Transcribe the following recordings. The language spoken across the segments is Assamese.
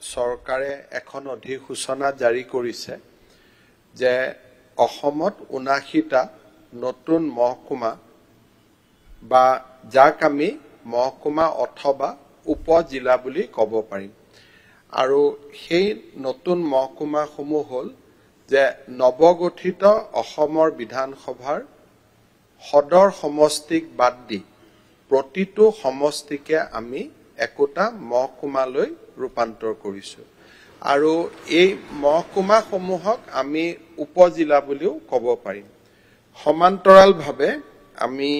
চৰকাৰে এখন অধিসূচনা জাৰি কৰিছে যে অসমত ৭৯টা নতুন মহকুমা বা যাক আমি মহকুমা অথবা উপজিলা বুলি ক'ব পাৰিম আৰু সেই নতুন মহকুমাসমূহ হ'ল যে নৱগঠিত অসমৰ বিধানসভাৰ সদৰ সমষ্টিক বাদ দি প্ৰতিটো সমষ্টিকে আমি একোটা মহকুমালৈ ৰূপান্তৰ কৰিছো আৰু এই মহকুমাসমূহক আমি উপজিলা বুলিও ক'ব পাৰিম সমান্তৰালভাৱে আমি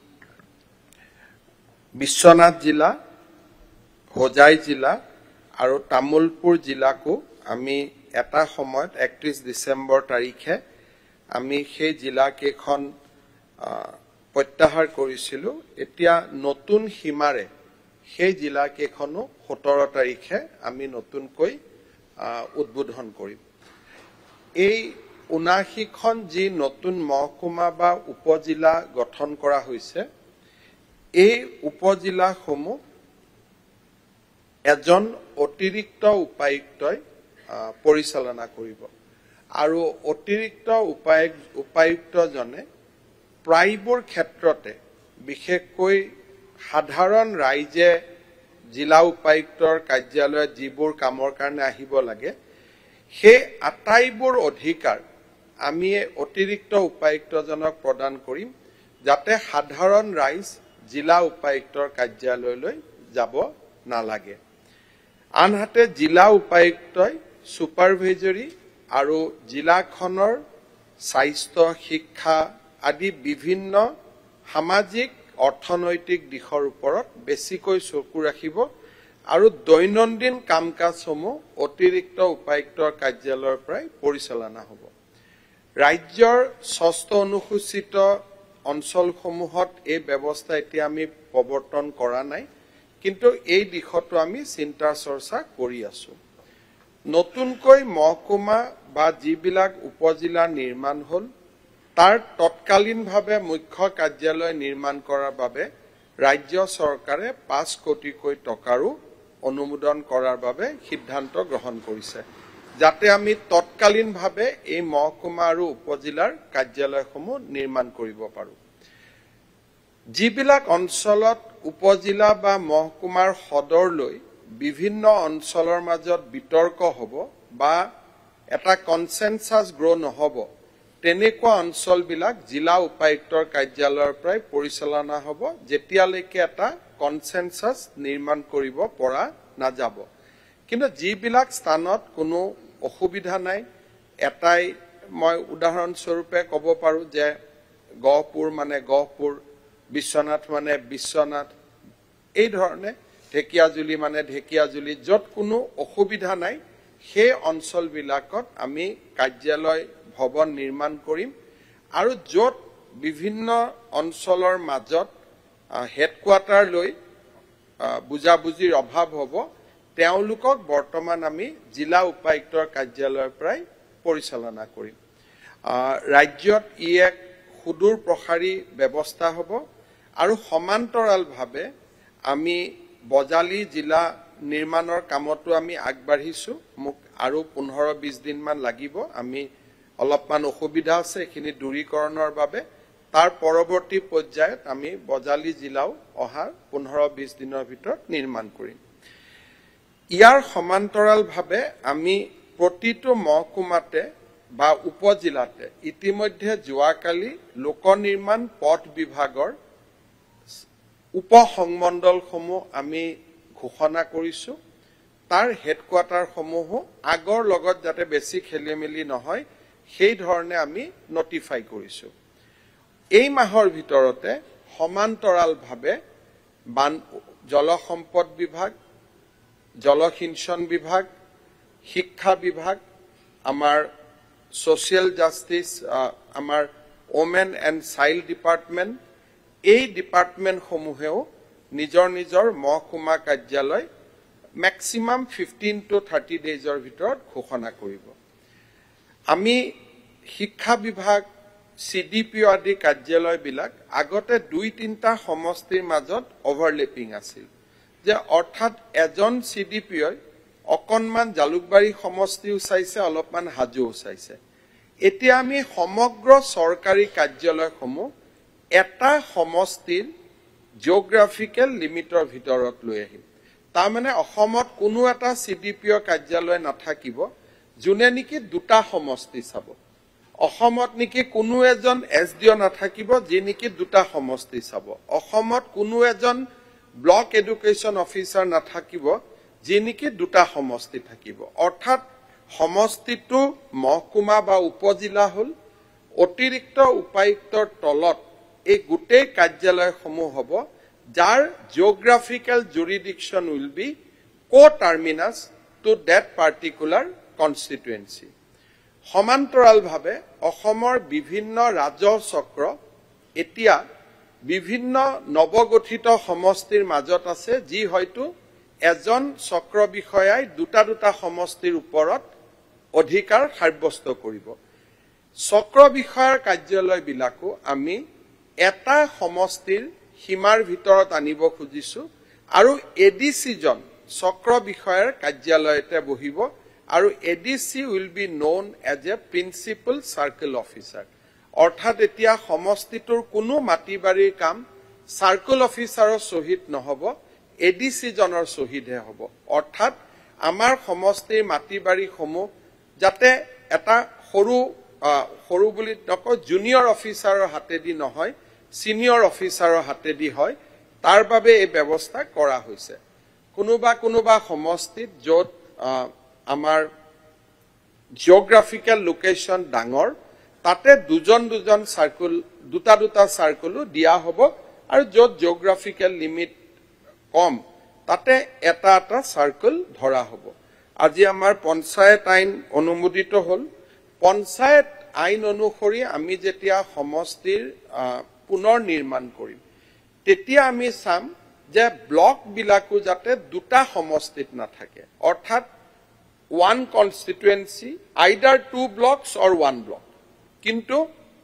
বিশ্বনাথ জিলা হোজাই জিলা আৰু তামুলপুৰ জিলাকো আমি এটা সময়ত ৩১ ডিসেম্বৰ তাৰিখে আমি সেই জিলা কেইখন প্ৰত্যাহাৰ কৰিছিলো এতিয়া নতুন সীমাৰে সেই জিলা কেইখনো ১৭ তাৰিখে আমি নতুনকৈ উদ্বোধন কৰিম এই ৭৯খন যি নতুন মহকুমা বা উপজিলা গঠন কৰা হৈছে এই উপজিলাসমূহ এজন অতিৰিক্ত উপায়ুক্তই পৰিচালনা কৰিব আৰু অতিৰিক্ত উপায়ুক্তজনে প্ৰায়বোৰ ক্ষেত্ৰতে বিশেষকৈ সাধাৰণ ৰাইজে জিলা উপায়ুক্তৰ কাৰ্যালয়ত যিবোৰ কামৰ কাৰণে আহিব লাগে সেই আটাইবোৰ অধিকাৰ আমি অতিৰিক্ত উপায়ুক্তজনক প্ৰদান কৰিম যাতে সাধাৰণ ৰাইজ জিলা উপায়ুক্তৰ কাৰ্যালয়লৈ যাব নালাগে আনহাতে জিলা উপায়ুক্তই সুপাৰভাইজৰী আৰু জিলাখনৰ স্বাস্থ্য শিক্ষা আদি বিভিন্ন সামাজিক অৰ্থনৈতিক দিশৰ ওপৰত বেছিকৈ চকু ৰাখিব আৰু দৈনন্দিন কাম-কাজসমূহ অতিৰিক্ত উপায়ুক্তৰ কাৰ্যালয়ৰ পৰাই পৰিচালনা হ'ব ৰাজ্যৰ ৬ষ্ঠ অনুসূচিত অঞ্চলসমূহত এই ব্যৱস্থা এতিয়া আমি প্ৰৱৰ্তন কৰা নাই কিন্তু এই দিশটো আমি চিন্তা চৰ্চা কৰি আছো নতুনকৈ মহকুমা বা যিবিলাক উপজিলা নিৰ্মাণ হ'ল তাৰ তৎকালীনভাৱে মুখ্য কাৰ্যালয় নিৰ্মাণ কৰাৰ বাবে ৰাজ্য চৰকাৰে ৫ কোটিকৈ টকাৰো অনুমোদন কৰাৰ বাবে সিদ্ধান্ত গ্ৰহণ কৰিছে যাতে আমি তৎকালীনভাৱে এই মহকুমা আৰু উপজিলাৰ কাৰ্যালয়সমূহ নিৰ্মাণ কৰিব পাৰো যিবিলাক অঞ্চলত উপজিলা বা মহকুমাৰ সদৰলৈ বিভিন্ন অঞ্চলৰ মাজত বিতৰ্ক হ'ব বা এটা কনসেনসাস গ্ৰ নহব তেনেকুৱা অঞ্চলবিলাক জিলা উপায়ুক্তৰ কাৰ্যালয়ৰ পৰাই পৰিচালনা হ'ব যেতিয়ালৈকে এটা কনসেনসাস নিৰ্মাণ কৰিব পৰা নাযাব কিন্তু যিবিলাক স্থানত কোনো অসুবিধা নাই এটাই মই উদাহৰণ স্বৰূপে ক'ব পাৰো যে গহপুৰ মানে গহপুৰ বিশ্বনাথ মানে বিশ্বনাথ এই ধৰণে ঢেকিয়াজুলি মানে ঢেকিয়াজুলি যত কোনো অসুবিধা নাই সেই অঞ্চলবিলাকত আমি কাৰ্যালয় ভৱন নিৰ্মাণ কৰিম আৰু যত বিভিন্ন অঞ্চলৰ মাজত হেডকোৱাৰ্টাৰ লৈ বুজাবুজিৰ অভাৱ হ'ব তেওঁলোকক বৰ্তমান আমি জিলা উপায়ুক্তৰ কাৰ্যালয়ৰ পৰাই পৰিচালনা কৰিম ৰাজ্যত ই এক সুদূৰ প্ৰসাৰী ব্যৱস্থা হ'ব আৰু সমান্তৰালভাৱে আমি বজালি জিলা নিৰ্মাণৰ কামতো আমি আগবাঢ়িছো মোক আৰু 15-20 দিন মান লাগিব আমি অলপমান অসুবিধা আছে এখিনি দূৰীকৰণৰ বাবে তাৰ পৰৱৰ্তী পৰ্যায়ত আমি বজালি জিলাও অহা 15-20 দিনৰ ভিতৰত নিৰ্মাণ কৰিম ইয়াৰ সমান্তৰালভাৱে আমি প্ৰতিটো মহকুমাতে বা উপজিলাতে ইতিমধ্যে যোৱাকালি লোক নিৰ্মাণ পথ বিভাগৰ উপসংমণ্ডলসমূহ আমি ঘোষণা কৰিছো তাৰ হেডকোৱাৰ্টাৰসমূহ আগৰ লগত যাতে বেছি খেলিমেলি নহয় সেই ধৰণে আমি নটিফাই কৰিছো এই মাহৰ ভিতৰতে সমান্তৰালভাৱে জলসম্পদ বিভাগ জলসিঞ্চন বিভাগ শিক্ষা বিভাগ আমাৰ সোশ্যাল জাস্টিস আমাৰ ওমেন এণ্ড চাইল্ড ডিপাৰ্টমেন্ট এই ডিপাৰ্টমেন্টসমূহেও নিজৰ নিজৰ মহকুমা কাৰ্যালয় ম্যাক্সিমাম 15 to 30 ডেজৰ ভিতৰত ঘোষণা কৰিব আমি শিক্ষা বিভাগ CDPO আদি কাৰ্যালয়বিলাক আগতে 2-3টা সমষ্টিৰ মাজত ওভাৰলেপিং আছিল যে অৰ্থাৎ এজন CDPO অকনমান জালুকবাৰী সমষ্টিও চাইছে অলপমান হাজোও চাইছে এতিয়া আমি সমগ্ৰ চৰকাৰী কাৰ্যালয়সমূহ এটা সমষ্টিৰ জিওগ্ৰাফিকেল লিমিটৰ ভিতৰত লৈ আহিম তাৰ মানে অসমত কোনো এটা সিডিপিঅ কাৰ্যালয় নাথাকিব যোনে নেকি দুটা সমষ্টি চাব অসমত নেকি কোনো এজন এসডিও নাথাকিব যি নেকি দুটা সমষ্টি চাব অসমত কোনো এজন ব্লক এডুকেশ্যন অফিচাৰ নাথাকিব যি নেকি দুটা সমষ্টি থাকিব অৰ্থাৎ সমষ্টিটো মহকুমা বা উপজিলা হল অতিৰিক্ত উপায়ুক্তৰ তলত এই গোটেই কাৰ্যালয়সমূহ হ'ব যাৰ geographical jurisdiction will be co-terminus to that particular constituency সমান্তৰালভাৱে অসমৰ বিভিন্ন ৰাজহ চক্ৰ এতিয়া বিভিন্ন নৱগঠিত সমষ্টিৰ মাজত আছে যি হয়তো এজন চক্ৰ বিষয়াই দুটা সমষ্টিৰ ওপৰত অধিকাৰ সাব্যস্ত কৰিব চক্ৰ বিষয়াৰ কাৰ্যালয় বিলাকো আমি এটা সমষ্টিৰ সীমাৰ ভিতৰত আনিব খুজিছো আৰু এডিসি জন চক্ৰ বিষয়াৰ কাৰ্যালয়তে বহিব আৰু ADC will be known as a principal circle officer অৰ্থাৎ এতিয়া সমষ্টিটোৰ কোনো মাটিবাৰীৰ কাম সাৰ্কেল অফিচাৰৰ সহিত নহব এডিসি জনৰ সহিতহে হ'ব অৰ্থাৎ আমাৰ সমষ্টিৰ মাটিবাৰী সমূহ যাতে এটা সৰু বুলি নকয় জুনিয়ৰ অফিচাৰৰ হাতেদি নহয় সিনিয়ৰ অফিচাৰৰ হাতেদি হয় তাৰ বাবে এই ব্যৱস্থা কৰা হৈছে কোনোবা সমষ্টিত যত আমাৰ জিওগ্ৰাফিকেল লোকেশন ডাঙৰ তাতে দুজন সাৰ্কেল দুটা সাৰ্কেলো দিয়া হ'ব আৰু যত জিওগ্ৰাফিকেল লিমিট কম তাতে এটা সাৰ্কেল ধৰা হ'ব আজি আমাৰ পঞ্চায়ত আইন অনুমোদিত হল পঞ্চায়ত আইন অনুসৰি আমি যেতিয়া সমষ্টিৰ পুনৰ নিৰ্মাণ কৰিম তেতিয়া আমি চাম যে ব্লক বিলাকো যাতে দুটা সমষ্টিত নাথাকে অৰ্থাৎ one constituency either two blocks or one block কিন্তু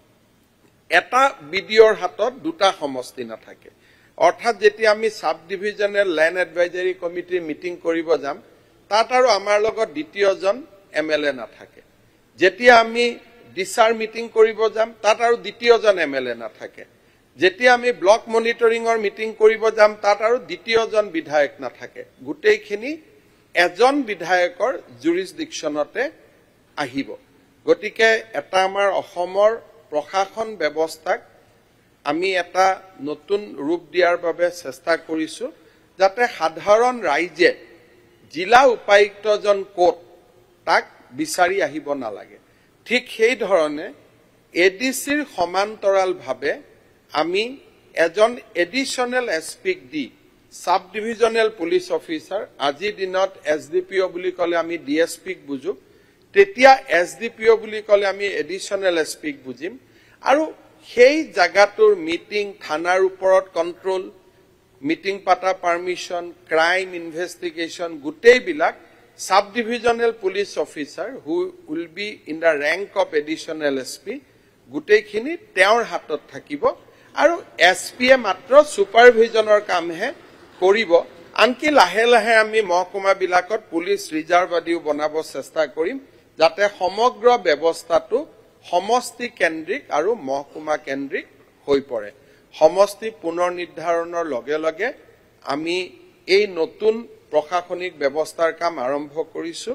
এটা বিডিঅৰ হাতত দুটা সমষ্টি নাথাকে অৰ্থাৎ যেতিয়া আমি sub divisional land advisory committee meeting কৰিব যাম তাত আৰু আমাৰ লগত দ্বিতীয়জন এমএলএ নাথাকে যেতিয়া আমি ডিসাৰ মিটিং কৰিব যাম তাত আৰু দ্বিতীয়জন এমএলএ নাথাকে যেতিয়া আমি ব্লক মনিটৰিংৰ মিটিং কৰিব যাম তাত আৰু দ্বিতীয়জন বিধায়ক নাথাকে গুটেইখিনি এজন বিধায়কৰ জুৰিসডিকশনতে আহিব গতিকে এটা আমাৰ অসমৰ প্ৰশাসন ব্যৱস্থাক আমি এটা নতুন ৰূপ দিয়াৰ বাবে চেষ্টা কৰিছো যাতে সাধাৰণ ৰাইজে জিলা উপায়ুক্তজন কোট তাক বিচাৰি আহিব নালাগে ঠিক সেই ধৰণে এডিসিৰ সমান্তৰাল ভাবে আমি এজন additional SP the sub divisional police officer আজি দিনত এসডিপিও বুলি কলে আমি ডিএসপি বুজো তেতিয়া এসডিপিও বুলি কলে আমি এডিশনাল এসপি বুজিম আৰু সেই জাগাটোৰ মিটিং থানাৰ ওপৰত কন্ট্ৰোল মিটিং পাতা পাৰমিশন ক্ৰাইম ইনভেষ্টিগেশন গুটেই বিলাক sub divisional police officer who will be in the rank of additional SP গুটেইখিনি তেওঁৰ হাতত থাকিব আৰু এসপিয়ে মাত্ৰ সুপাৰভিজনৰ কামহে কৰিব আনকি লাহে লাহে আমি মহকুমা বিলাকত পুলিশ ৰিজাৰ্ভ আদিও বনাব চেষ্টা কৰিম যাতে সমগ্ৰ ব্যৱস্থাটো সমষ্টি কেন্দ্ৰিক আৰু মহকুমা কেন্দ্ৰিক হৈ পৰে সমষ্টি পুনৰ নিৰ্ধাৰণৰ লগে লগে আমি এই নতুন প্ৰশাসনিক ব্যৱস্থাৰ কাম আৰম্ভ কৰিছো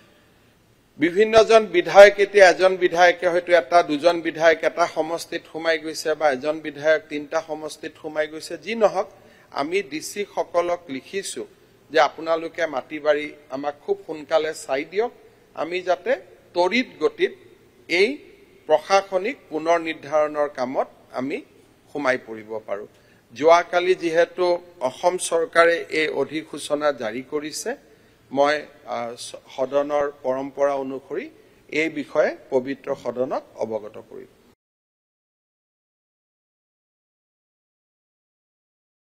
বিভিন্নজন বিধায়ক এতিয়া এজন বিধায়কে হয়তো এটা দুজন বিধায়ক এটা সমষ্টিত সোমাই গৈছে বা এজন বিধায়ক তিনটা সমষ্টিত সোমাই গৈছে যি নহক আমি ডিসি সকলক লিখিছো যে আপোনালোকে মাটিবাৰী আমাক খুব সোনকালে চাই দিয়ক আমি যাতে তৰিত গতিত এই প্ৰশাসনিক পুনৰ নিৰ্ধাৰণৰ কামত আমি সোমাই পৰিব পাৰো যোৱাকালি যেহেতু অসম চৰকাৰে এই অধিসূচনা জাৰি কৰিছে মই সদনৰ পৰম্পৰা অনুসৰি এই বিষয়ে পবিত্ৰ সদনক অৱগত কৰিম